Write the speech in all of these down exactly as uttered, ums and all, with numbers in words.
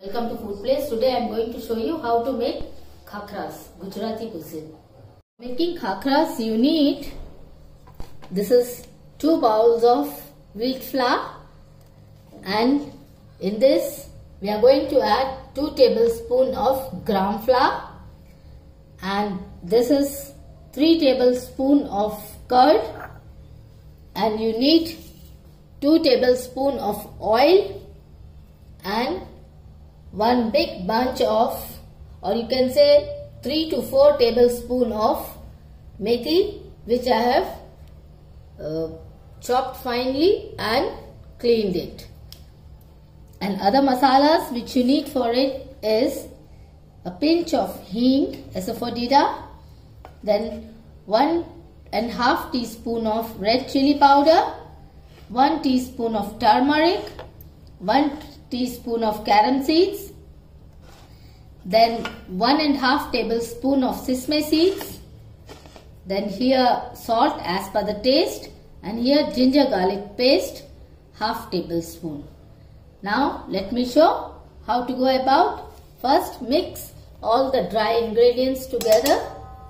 Welcome to Food Place. Today I am going to show you how to make khakras, Gujarati cuisine. Making khakras you need, this is two bowls of wheat flour, and in this we are going to add two tablespoons of gram flour, and this is three tablespoons of curd, and you need two tablespoons of oil and one big bunch of, or you can say three to four tablespoons of methi, which I have uh, chopped finely and cleaned it. And other masalas which you need for it is a pinch of hing, asafoetida, then one and half teaspoon of red chili powder, one teaspoon of turmeric, one teaspoon of carom seeds, then one and half tablespoon of sesame seeds, then here salt as per the taste, and here ginger garlic paste half tablespoon. Now let me show how to go about. First mix all the dry ingredients together.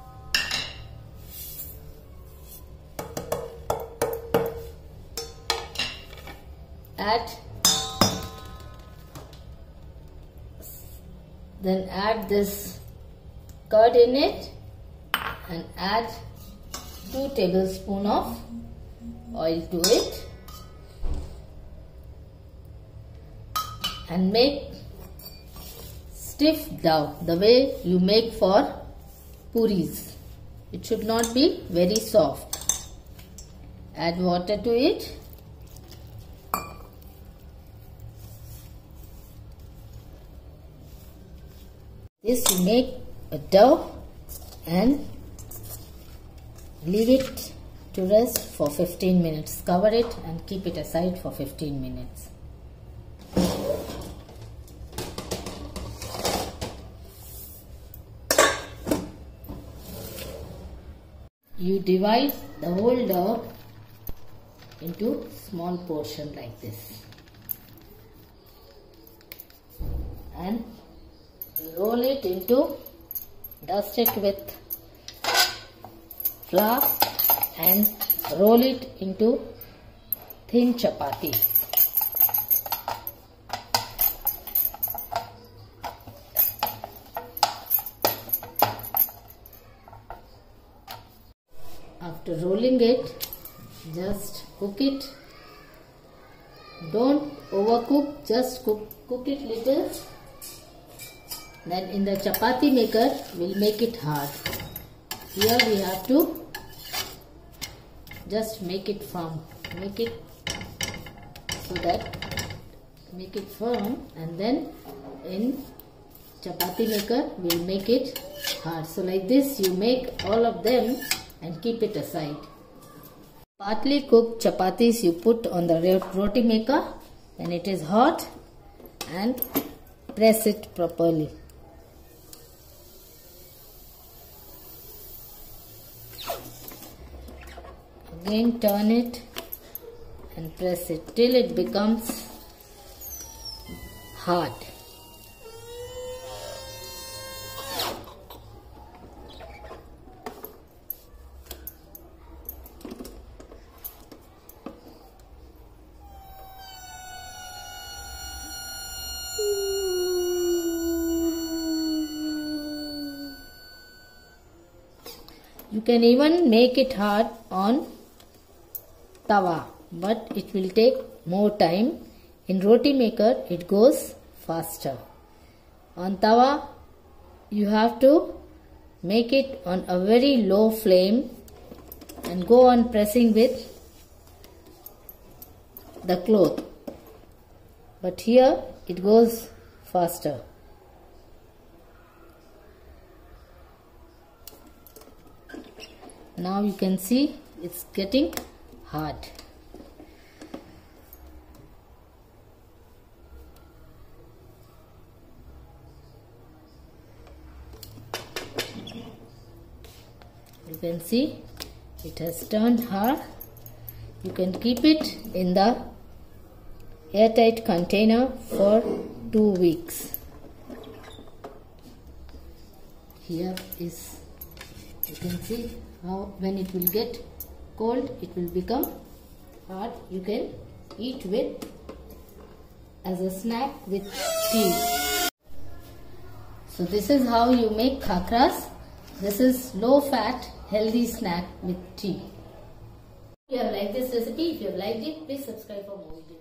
Add Then add this curd in it and add two tablespoons of oil to it and make stiff dough the way you make for puris. It should not be very soft. Add water to it. This you make a dough and leave it to rest for fifteen minutes. Cover it and keep it aside for fifteen minutes. You divide the whole dough into small portions like this and roll it into, dust it with flour and roll it into thin chapati. After rolling it, just cook it. Don't overcook, just cook, cook it little. Then in the chapati maker, we'll make it hard. Here we have to just make it firm. Make it so that, make it firm, and then in chapati maker, we'll make it hard. So like this, you make all of them and keep it aside. Partly cooked chapatis you put on the roti maker when it is hot and press it properly. Again turn it and press it till it becomes hard. You can even make it hard on tawa, but it will take more time. In roti maker it goes faster. On tawa you have to make it on a very low flame and go on pressing with the cloth, but here it goes faster. Now you can see it's getting hard. You can see it has turned hard. You can keep it in the airtight container for two weeks. here is, you can see how when it will get cold it will become hard. You can eat with as a snack with tea. So this is how you make khakras. This is low fat healthy snack with tea. If you have liked this recipe, if you have liked it, please subscribe for more videos.